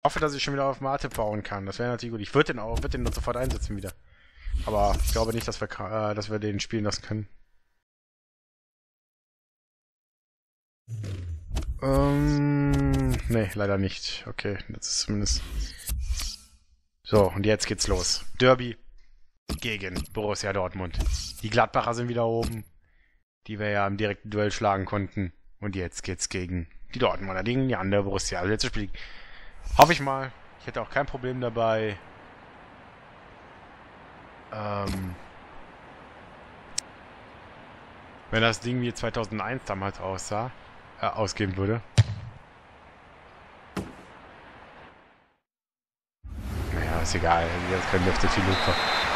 hoffe, dass ich schon wieder auf Matip bauen kann. Das wäre natürlich gut. Ich würde den noch sofort einsetzen wieder. Aber ich glaube nicht, dass wir den spielen lassen können. Nee, leider nicht. Okay, das ist zumindest... So, und jetzt geht's los. Derby gegen Borussia Dortmund. Die Gladbacher sind wieder oben, die wir ja im direkten Duell schlagen konnten. Und jetzt geht's gegen die Dortmunder, gegen die andere Borussia. Also letztes Spiel. Hoffe ich mal. Ich hätte auch kein Problem dabei. Wenn das Ding wie 2001 damals aussah, ausgehen würde. Naja, ist egal. Jetzt können wir auf so viel Luft.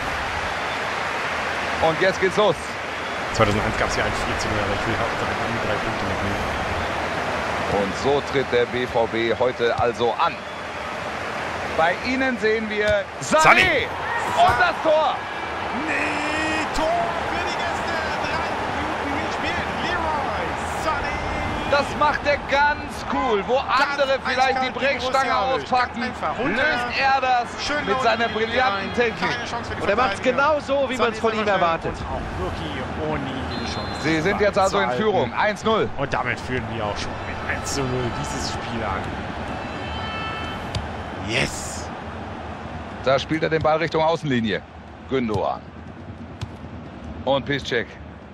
Und jetzt geht's los. 2001 gab es ja ein 4-0, aber ich will hauptsächlich die 3 Punkte mitnehmen. Und so tritt der BVB heute also an. Bei ihnen sehen wir Sané und das Tor. Nee, Tor für die Gäste. 3 Minuten gespielt. Leroy Sané. Das macht er ganz cool. Wo andere vielleicht die Brechstange auspacken, löst er das mit seiner brillanten Technik. Und er macht es genau so, wie man es von ihm erwartet. Auch wirklich ohne jede Chance. Sie sind jetzt also in Führung. 1-0. Und damit führen wir auch schon mit 1-0 dieses Spiel an. Yes! Da spielt er den Ball Richtung Außenlinie. Gündoğan. Und Piszczek.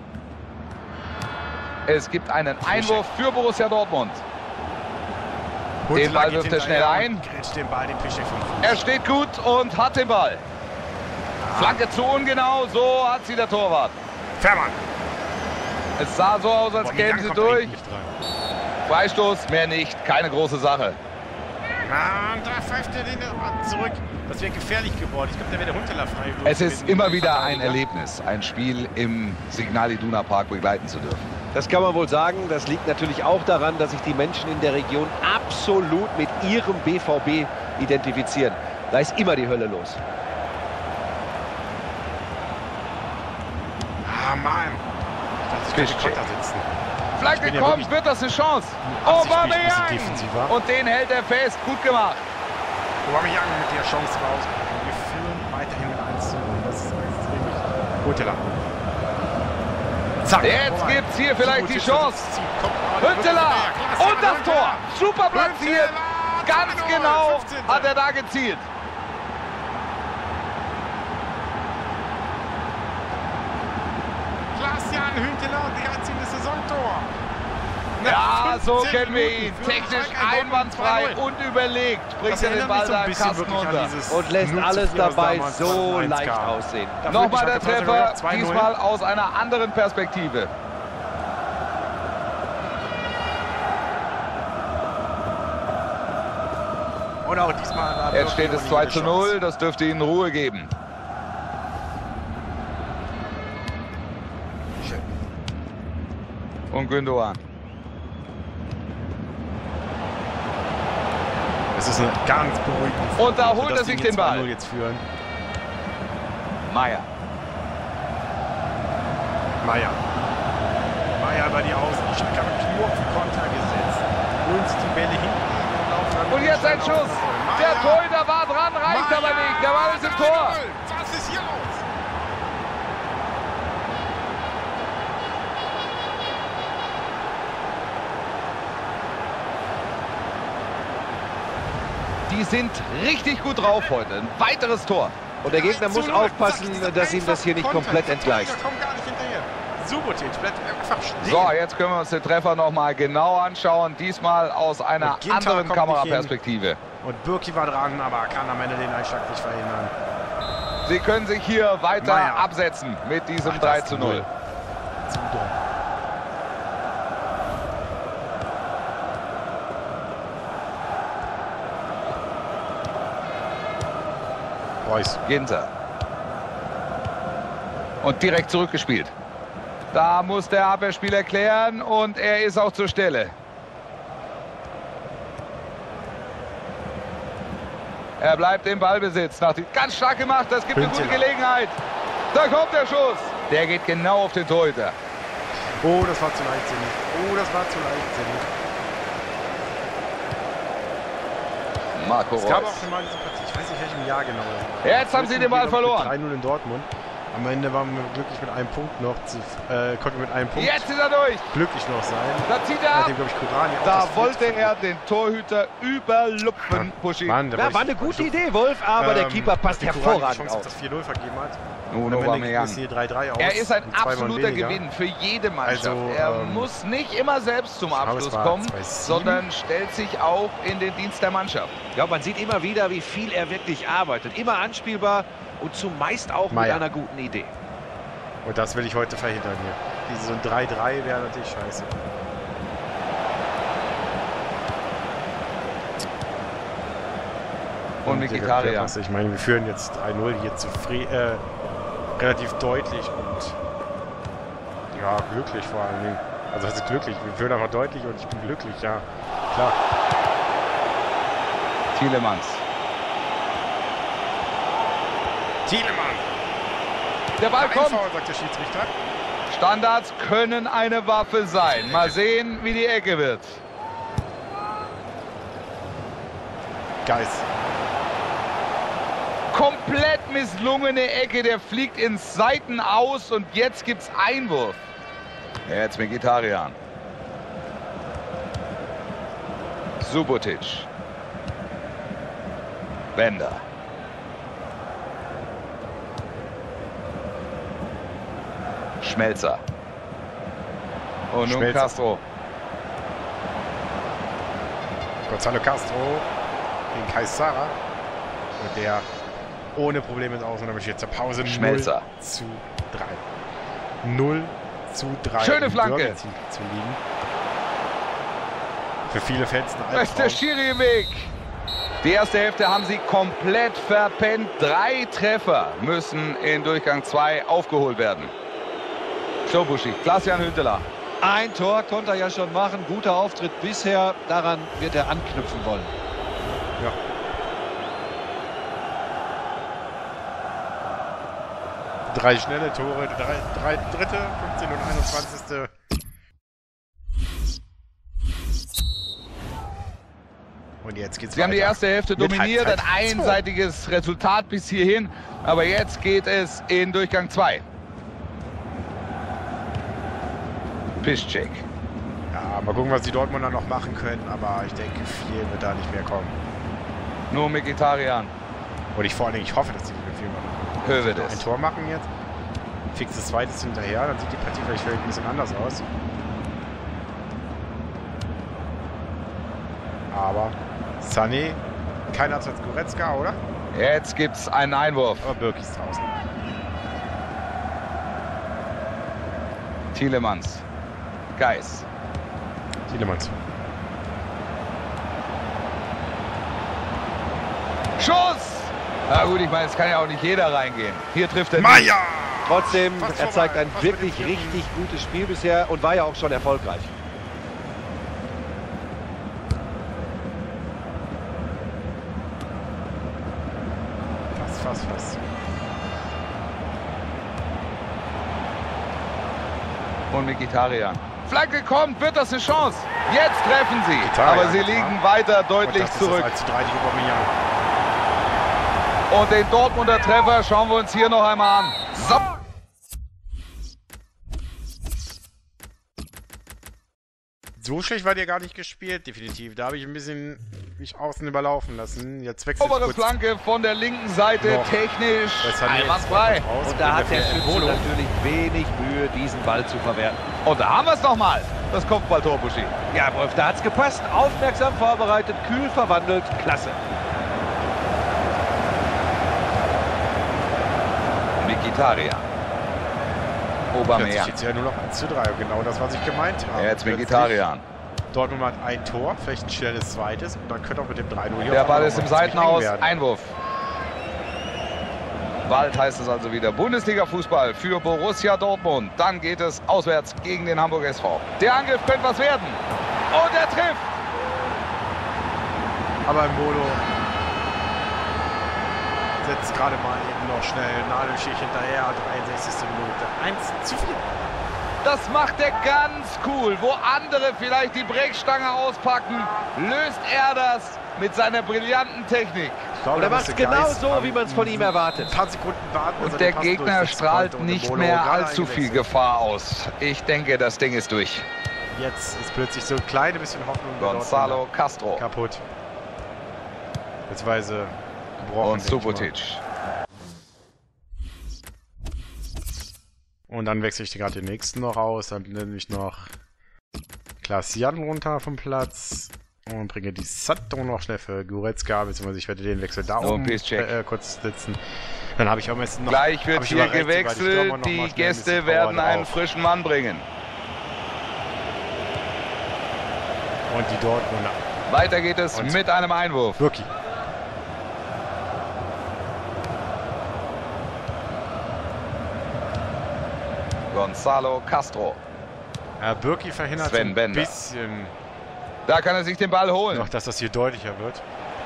Es gibt einen Einwurf für Borussia Dortmund. Den Ball wirft er schnell ein. Er steht gut und hat den Ball. Flanke zu ungenau, so hat sie der Torwart. Fährmann. Es sah so aus, als kämen sie durch. Freistoß, mehr nicht, keine große Sache. Und da pfeift er den zurück. Das wäre gefährlich geworden. Ich glaube, der wäre der Huntelaar frei. Es ist immer wieder ein Erlebnis, ein Spiel im Signal Iduna Park begleiten zu dürfen. Das kann man wohl sagen. Das liegt natürlich auch daran, dass sich die Menschen in der Region absolut mit ihrem BVB identifizieren. Da ist immer die Hölle los. Ah, Mann. Das ist Konter sitzen. Flanke kommt, wird das eine Chance. Aubameyang! Und den hält er fest. Gut gemacht. Aubameyang mit der Chance raus. Wir führen weiterhin mit 1-0. Das ist wirklich Huntelaar. Zack. Jetzt gibt es hier vielleicht die Chance. Huntelaar und das Tor. Super platziert. Ganz genau hat er da gezielt. Klaas-Jan Huntelaar, 13. Saisontor. Ja, so kennen wir ihn. Technisch einwandfrei und überlegt. Bringt er den Ball da im Kasten unter. Und lässt alles dabei so leicht aussehen. Nochmal der Treffer, diesmal aus einer anderen Perspektive. Und auch diesmal Jetzt steht es 2-0, das dürfte ihnen Ruhe geben. Und Gündoğan. Es ist eine ganz beruhigende. Und da holt er sich den Ball. Jetzt führen. Meier. Meier über die Außen. Ich habe nur auf Konter gesetzt. Und die Bälle hinten. Und jetzt ein Schuss. Der Torhüter war dran, reicht aber nicht. Der Ball ist im Tor. Was ist hier los? Die sind richtig gut drauf heute. Ein weiteres Tor. Und der Gegner muss aufpassen, dass ihm das hier nicht komplett entgleist. So, jetzt können wir uns den Treffer noch mal genau anschauen. Diesmal aus einer anderen Kameraperspektive. Und Birki war dran, aber kann am Ende den Einschlag nicht verhindern. Sie können sich hier weiter absetzen mit diesem 3-0. Ginter. Und direkt zurückgespielt. Da muss der Abwehrspieler klären und er ist auch zur Stelle. Er bleibt im Ballbesitz. Ganz stark gemacht, das gibt eine gute Gelegenheit. Da kommt der Schuss. Der geht genau auf den Torhüter. Oh, das war zu leichtsinnig. Marco Es gab Reus. auch schon mal diese Partie, ich weiß nicht welchem Jahr genau. Jetzt haben sie den Ball verloren. 3-0 in Dortmund. Am Ende waren wir glücklich mit einem Punkt noch. Konnten wir mit einem Punkt Jetzt ist er durch. glücklich noch sein. Da zieht er ab. Nachdem, glaube ich, Kurani auch Da das wollte Feld- er den Torhüter überlupfen, Buschi. Mann, da Ja, war eine gute Idee, Wolf, aber der Keeper passt die Kurani hervorragend die Chance auf auf. das 4-0 vergeben hat. Nuno Am Ende ging Aubameyang. es hier 3-3 aus. Er ist ein und 2 Mann absoluter weniger. Gewinn für jede Mannschaft. Also, Er muss nicht immer selbst zum glaube, Abschluss es war kommen, 2-7. sondern stellt sich auch in den Dienst der Mannschaft. Ja, man sieht immer wieder, wie viel er wirklich arbeitet. Immer anspielbar und zumeist auch mit Meier. einer guten Idee. Und das will ich heute verhindern hier. So ein 3-3 wäre natürlich scheiße. Und Mkhitaryan. Ich meine, wir führen jetzt 3-0 hier relativ deutlich und ja, glücklich vor allen Dingen. Also das ist glücklich. Wir führen einfach deutlich und ich bin glücklich, ja. Klar. Tielemans. Tielemans! Der Ball kommt. Foul, sagt der Schiedsrichter. Standards können eine Waffe sein. Mal sehen, wie die Ecke wird. Geist. Komplett misslungene Ecke. Der fliegt ins Seitenaus und jetzt gibt's Einwurf. Jetzt Mkhitaryan. Subotic. Bender. Schmelzer. Und nun Schmelzer. Castro. Gonzalo Castro gegen Kaisara. Und der ohne Probleme ins Aus und damit jetzt zur Pause Schmelzer. 0-3. 0-3. Schöne im Flanke. Derby zu liegen. Für viele Fans ein Da ist der Albtraum. Schiri im Weg. Die erste Hälfte haben sie komplett verpennt. 3 Treffer müssen in Durchgang 2 aufgeholt werden. So, Buschi, Klaas-Jan Huntelaar. Ein Tor konnte er ja schon machen. Guter Auftritt bisher. Daran wird er anknüpfen wollen. Ja. Drei schnelle Tore, drei dritte, 15. und 21. Und jetzt geht's Sie haben die erste Hälfte Mit dominiert, ein Halbzeit 2. einseitiges Resultat bis hierhin. Aber jetzt geht es in Durchgang 2. Piszczek. Ja, mal gucken, was die Dortmunder noch machen können, aber ich denke, viel wird da nicht mehr kommen. Nur Mkhitaryan. Und vor allen Dingen, ich hoffe, dass die viel machen. Ein Hövedes. Tor machen jetzt, fixes zweites hinterher, dann sieht die Partie vielleicht ein bisschen anders aus. Aber Sané, keiner als Goretzka, oder? Jetzt gibt's einen Einwurf. Aber Birki ist draußen. Tielemans. Geis. Tielemans. Schuss! Na gut, ich meine, es kann ja auch nicht jeder reingehen. Hier trifft er nicht. Meier! Trotzdem, Fast er zeigt vorbei. ein Fast wirklich mit dem vierten. richtig gutes Spiel bisher und war ja auch schon erfolgreich. Fast. Und Mkhitaryan. Flanke kommt, wird das eine Chance? Jetzt treffen sie. Mkhitaryan, Aber sie ja. liegen weiter Und deutlich das zurück. Ist das 1:3 die Aubameyang. Und den Dortmunder Treffer schauen wir uns hier noch einmal an. So. So schlecht war der gar nicht gespielt, definitiv. Da habe ich ein bisschen mich außen überlaufen lassen. Jetzt wechselt Obere kurz. Flanke von der linken Seite, Noch. technisch Das hat einwandfrei. Und da hat der Schütze natürlich wenig Mühe, diesen Ball zu verwerten. Und da haben wir es nochmal, das Kopfballtor, Buschi. Ja, Wolf, da hat's gepasst. Aufmerksam vorbereitet, kühl verwandelt. Klasse. Mkhitaryan. Aubameyang. Jetzt ja nur noch 1:3. Und genau das, was ich gemeint habe. Jetzt Mkhitaryan. Dortmund hat ein Tor, vielleicht ein schnelles zweites. Und dann könnte auch mit dem 3:0 hier Der auf Ball einmal ist im noch ziemlich eng Seitenaus, werden. Einwurf. Bald heißt es also wieder Bundesliga-Fußball für Borussia Dortmund. Dann geht es auswärts gegen den Hamburg SV. Der Angriff könnte was werden. Und er trifft. Aber Mbolo setzt gerade mal eben noch schnell Nadelstich hinterher. 63. Minute. 1:4. Das macht er ganz cool. Wo andere vielleicht die Brechstange auspacken, löst er das mit seiner brillanten Technik. Und er macht es genau so, wie man es von ihm erwartet. Ein paar Sekunden warten. Und der Gegner strahlt nicht mehr allzu viel Gefahr aus. Ich denke, das Ding ist durch. Jetzt ist plötzlich so ein kleines bisschen Hoffnung. Gonzalo Castro. Kaputt. Beziehungsweise gebrochen. Und Subotic. Und dann wechsle ich gerade den nächsten noch aus. Dann nehme ich noch Klaas Jan runter vom Platz. Und bringe die Santo noch schnell für Goretzka. Beziehungsweise ich werde den Wechsel da oben kurz sitzen. Dann habe ich auch meistens noch... Gleich wird hier gewechselt. Die Gäste werden einen frischen Mann bringen. Und die Dortmunder. Weiter geht es mit einem Einwurf. Birki. Gonzalo Castro. Birki verhindert Sven ein bisschen. Da kann er sich den Ball holen. Noch, dass das hier deutlicher wird.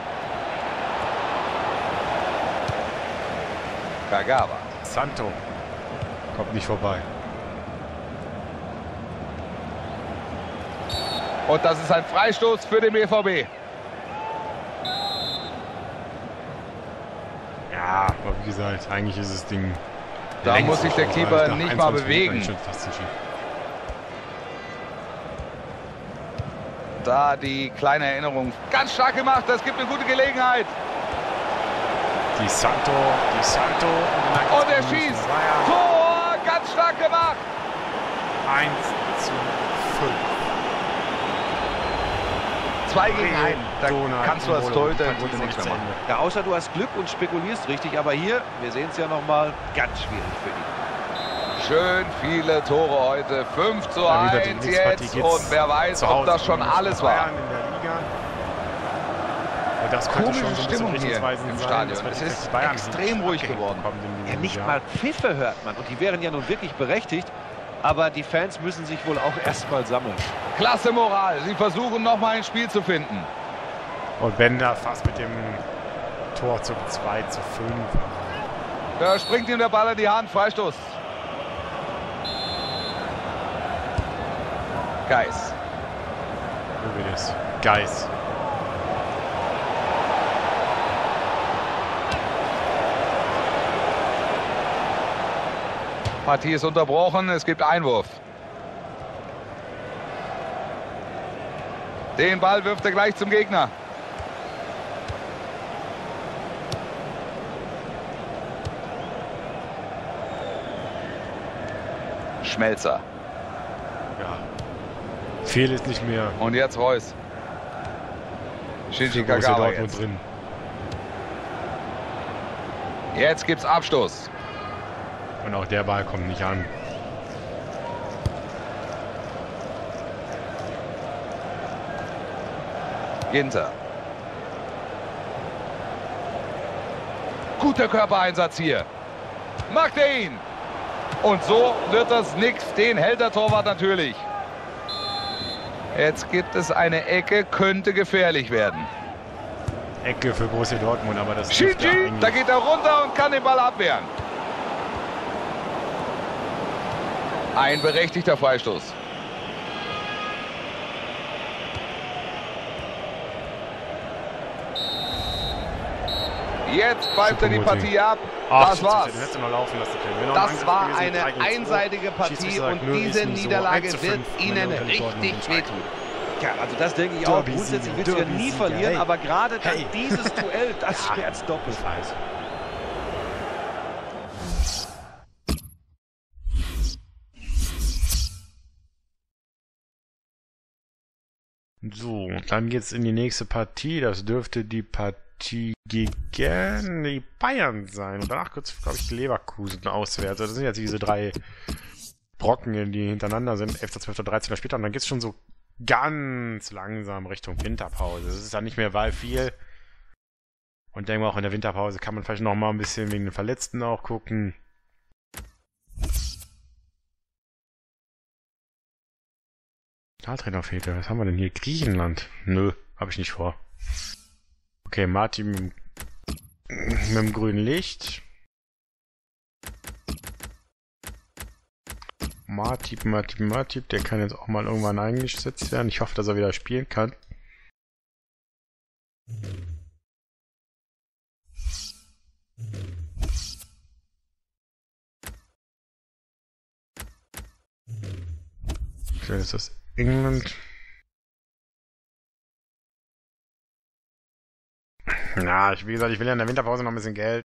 Kagawa. Santo. Kommt nicht vorbei. Und das ist ein Freistoß für den BVB. Ja, aber wie gesagt, eigentlich ist das Ding... Da muss sich der Keeper nicht mal bewegen. Da die kleine Erinnerung. Ganz stark gemacht, das gibt eine gute Gelegenheit. Die Santo. Und er schießt. Tor, ganz stark gemacht. 1:5. 2 gegen 1. Da kannst du als Torhüter nichts mehr machen. Ja, außer du hast Glück und spekulierst richtig. Aber hier, wir sehen es ja nochmal, ganz schwierig für ihn. Schön viele Tore heute. 5:1 jetzt. Und wer weiß, ob das schon alles war. Und das könnte Komische schon so ein Stimmung bisschen hier richtungsweisend im sein, Stadion. dass Es wir ist Bayern extrem ruhig geworden. Ja, nicht mal Pfiffe hört man. Und die wären ja nun wirklich berechtigt. Aber die Fans müssen sich wohl auch erstmal sammeln. Klasse Moral. Sie versuchen nochmal ein Spiel zu finden. Und Bender fast mit dem Tor zum 2:5. Da springt ihm der Ball in die Hand. Freistoß. Geis. Übrigens. Geis. Partie ist unterbrochen. Es gibt Einwurf. Den Ball wirft er gleich zum Gegner. Schmelzer. Ja. Fehl ist nicht mehr. Und jetzt Reus. Shinji Für Borussia Kagawa Dortmund jetzt. drin. Jetzt gibt's Abstoß. Und auch der Ball kommt nicht an. Ginter. Guter Körpereinsatz hier. Macht er ihn. Und so wird das nix. Den hält der Torwart natürlich. Jetzt gibt es eine Ecke, könnte gefährlich werden. Ecke für Borussia Dortmund, aber das Shinji, da geht er runter und kann den Ball abwehren. Ein berechtigter Freistoß. Jetzt pfeift er die Partie ab. Das war's. Das war eine einseitige Partie und diese Niederlage wird Ihnen richtig wehtun. Ja, also das denke ich auch. Grundsätzlich willst du ja nie verlieren, aber gerade dann dieses Duell, das schmerzt doppelt. So, dann geht's in die nächste Partie. Das dürfte die Partie gegen die Bayern sein. Und danach kurz, glaube ich, Leverkusen auswärts. Das sind jetzt diese 3 Brocken, die hintereinander sind. 11., 12., 13. später. Und dann geht's schon so ganz langsam Richtung Winterpause. Das ist dann nicht mehr viel. Und denke mal, auch in der Winterpause kann man vielleicht noch mal ein bisschen wegen den Verletzten auch gucken. Trainer fehlt. Was haben wir denn hier? Griechenland? Nö, habe ich nicht vor. Okay, Martin mit dem grünen Licht. Martip, der kann jetzt auch mal irgendwann eingesetzt werden. Ich hoffe, dass er wieder spielen kann. Vielleicht ist das England. Ja, wie gesagt, ich will ja in der Winterpause noch ein bisschen Geld.